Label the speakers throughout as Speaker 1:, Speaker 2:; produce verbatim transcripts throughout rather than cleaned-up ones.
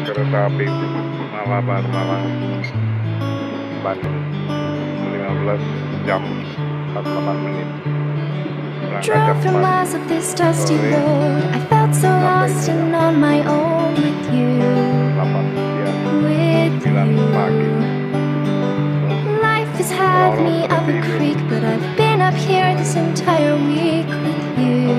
Speaker 1: kereta api Malabar Malang Bandung lima belas jam empat puluh delapan menit.
Speaker 2: Drove for miles up this dusty road. I felt so lost and on my own with you. With you. Life has had me up a creek, but I've been up here this entire week with you.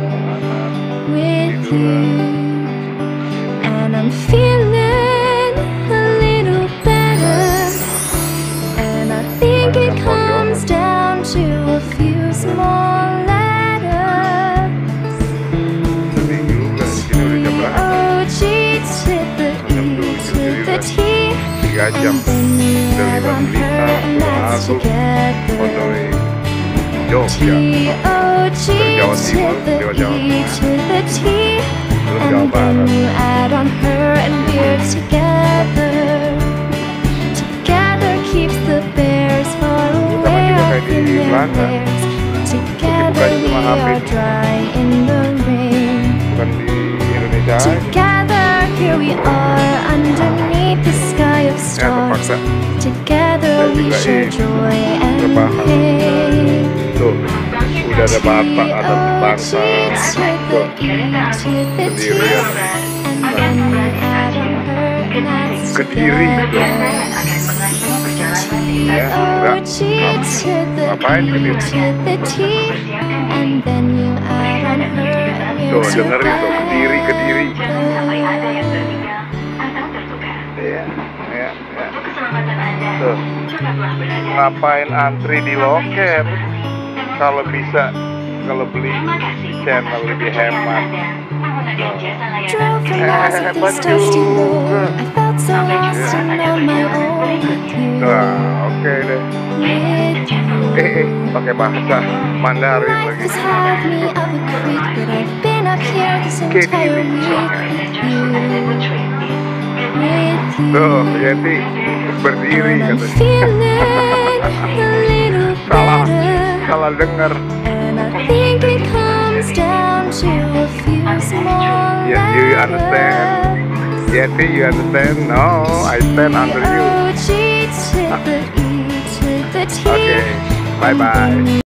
Speaker 2: With you. And I'm feeling a little better. And I think it comes down to a few small letters.
Speaker 1: Tiga jam dari Bangka aku Pondoi Jogja dari Jawa Timur lewat Jawa Tengah terus Jawa Barat. Sama juga kayak di Belanda, bukan cuma H P, bukan di Indonesia aja.
Speaker 2: Here we are underneath the sky of stars. Together we share joy and pain.
Speaker 1: Tuh, udah ada bapak, ada bangsa, tuh, Kediri ya. Kediri tuh. Ya, enggak. Ngapain Kediri? Tuh, dengerin tuh, Kediri, Kediri. Iya, iya, iya. Tuh, ngapain antri di loket? Kalau bisa, kalau beli channel lebih hemat. Hebat juga. Nah, oke deh. Eh, eh, pakai bahasa Mandarin lagi. Kediri. Tuh, Yeti berdiri katanya. Salah, salah dengar. Yes, you understand. Yeti, you understand? No, I stand under you. Okay, bye bye.